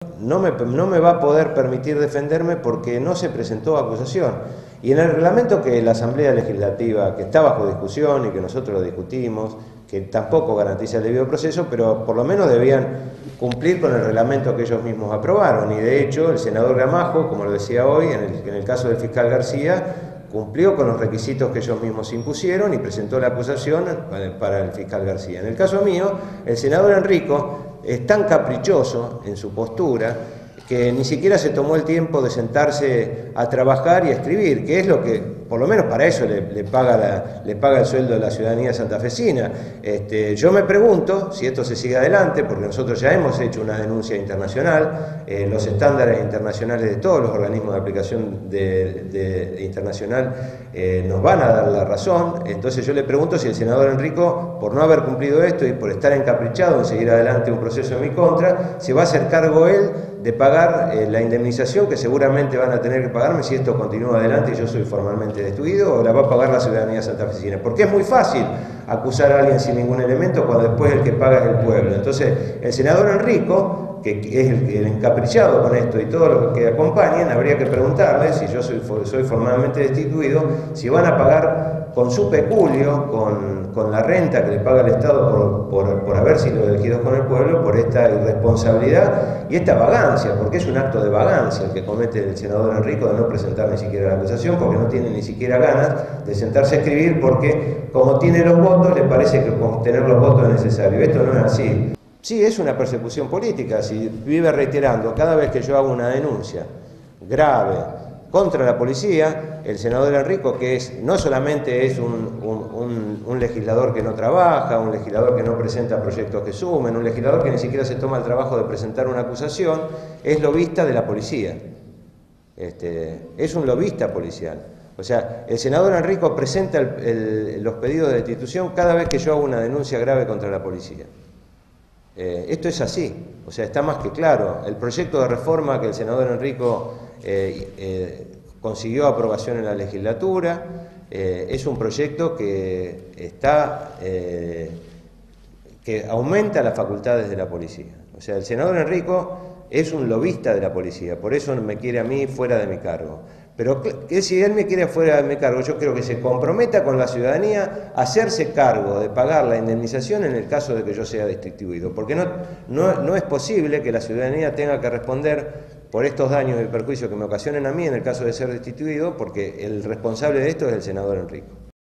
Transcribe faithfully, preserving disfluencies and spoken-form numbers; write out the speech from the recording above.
No me, no me va a poder permitir defenderme porque no se presentó acusación. Y en el reglamento que la Asamblea Legislativa, que está bajo discusión y que nosotros lo discutimos, que tampoco garantiza el debido proceso, pero por lo menos debían cumplir con el reglamento que ellos mismos aprobaron. Y de hecho el senador Gramajo, como lo decía hoy, en el, en el caso del fiscal García, cumplió con los requisitos que ellos mismos impusieron y presentó la acusación para el fiscal García. En el caso mío, el senador Enrico es tan caprichoso en su postura que ni siquiera se tomó el tiempo de sentarse a trabajar y a escribir, que es lo que, por lo menos para eso le, le, paga, la, le paga el sueldo de la ciudadanía santafesina. Este, yo me pregunto si esto se sigue adelante, porque nosotros ya hemos hecho una denuncia internacional, eh, los estándares internacionales de todos los organismos de aplicación de, de, de internacional eh, nos van a dar la razón. Entonces yo le pregunto si el senador Enrico, por no haber cumplido esto y por estar encaprichado en seguir adelante un proceso en mi contra, se va a hacer cargo él de pagar eh, la indemnización que seguramente van a tener que pagarme si esto continúa adelante y yo soy formalmente destituido, o la va a pagar la ciudadanía santafesina. Porque es muy fácil acusar a alguien sin ningún elemento cuando después el que paga es el pueblo. Entonces, el senador Enrico, que es el, el encaprichado con esto y todos los que acompañan, habría que preguntarle, si yo soy, soy formalmente destituido, si van a pagar con su peculio, con, con la renta que le paga el Estado por, por, por haber sido elegidos con el pueblo, por esta irresponsabilidad y esta vagancia, porque es un acto de vagancia el que comete el senador Enrico de no presentar ni siquiera la acusación, porque no tiene ni siquiera ganas de sentarse a escribir, porque como tiene los votos, le parece que con tener los votos es necesario. Esto no es así. Sí, es una persecución política, si vive reiterando cada vez que yo hago una denuncia grave contra la policía, el senador Enrico, que es, no solamente es un, un, un, un legislador que no trabaja, un legislador que no presenta proyectos que sumen, un legislador que ni siquiera se toma el trabajo de presentar una acusación, es lobista de la policía. Este, es un lobista policial. O sea, el senador Enrico presenta el, el, los pedidos de destitución cada vez que yo hago una denuncia grave contra la policía. Eh, esto es así, o sea, está más que claro. El proyecto de reforma que el senador Enrico eh, eh, consiguió aprobación en la legislatura eh, es un proyecto que está eh, que aumenta las facultades de la policía. O sea, el senador Enrico es un lobista de la policía, por eso me quiere a mí fuera de mi cargo. Pero que si él me quiere fuera de mi cargo, yo creo que se comprometa con la ciudadanía a hacerse cargo de pagar la indemnización en el caso de que yo sea destituido. Porque no, no, no es posible que la ciudadanía tenga que responder por estos daños y perjuicios que me ocasionen a mí en el caso de ser destituido, porque el responsable de esto es el senador Enrico.